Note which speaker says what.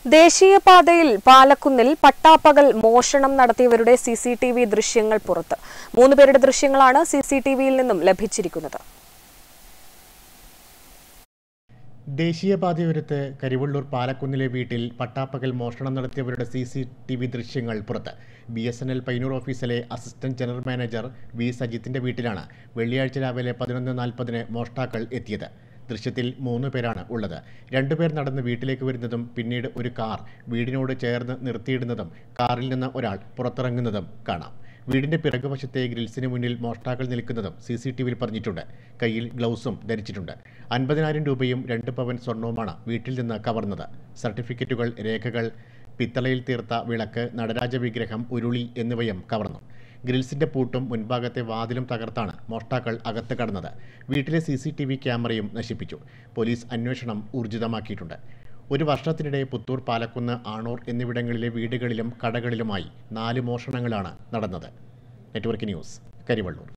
Speaker 1: ദേശീയപാതയിൽ പാലക്കുന്നിൽ പട്ടാപ്പകൽ മോഷണം നടത്തിയവരുടെ സിസിടിവി ദൃശ്യങ്ങൾ പുറത്ത്. 3 പേരുടെ ദൃശ്യങ്ങളാണ് സിസിടിവിയിൽ നിന്നും ലഭിച്ചിരിക്കുന്നത്.
Speaker 2: ദേശീയപാതയോരത്ത് കരിവള്ളൂർ പാലക്കുന്നിലെ വീട്ടിൽ പട്ടാപ്പകൽ മോഷണം നടത്തിയവരുടെ സിസിടിവി ദൃശ്യങ്ങൾ പുറത്ത്. BSNL പയ്യന്നൂർ ഓഫീസിലെ അസിസ്റ്റന്റ് ജനറൽ മാനേജർ വി സജിത്തിന്റെ വീട്ടിലാണ് വെള്ളിയാഴ്ച രാവിലെ 11:40-ന് മോഷ്ടാക്കൾ എത്തിയത്. ദൃശ്യത്തിൽ 3 പേരാണ് ഉള്ളത്. 2 പേർ നടന്ന് വീട്ടിലേക്ക് വരുന്നതും പിന്നീട് ഒരു കാർ വീടിനോട് ചേർന്ന് നിർത്തിയിടുന്നതും കാറിൽ നിന്ന് ഒരാൾ പുറത്തിറങ്ങുന്നതും കാണാം. വീടിന്റെ പിറകുവശത്തെ ഗ്രിൽസിന് മുന്നിൽ മോഷ്ടാക്കൾ നിൽക്കുന്നതും CCTVയിൽ പറഞ്ഞിട്ടുണ്ട്. കയ്യിൽ ഗ്ലൗസും ധരിച്ചിട്ടുണ്ട്. 50,000 രൂപയും 2 പവൻ സ്വർണവുമാണ് വീട്ടിൽ നിന്ന് കവർന്നത്. സർട്ടിഫിക്കറ്റുകൾ, രേഖകൾ, പിത്തളയിൽ തീർത്ത വിളക്ക്, നടരാജ വിഗ്രഹം, ഉരുളി എന്നിവയും കവർന്നു. ഗ്രിൽസിന്റെ പൂട്ടും മുൻഭാഗത്തെ വാതിലും തകർത്താണ് മോഷ്ടാക്കൾ അകത്ത് കടന്നത്. വീട്ടിലെ CCTV ക്യാമറയും നശിപ്പിച്ചു. പോലീസ് അന്വേഷണം ഊർജിതമാക്കിയിട്ടുണ്ട്. 1 വർഷത്തിനിടെ പുത്തൂർ, പാലക്കുന്ന്, ആണൂർ എന്നിവിടങ്ങളിലെ വീടുകളിലും കടകളിലുമായി 4 മോഷണങ്ങളാണ് നടന്നത്. Network news, Karivellur.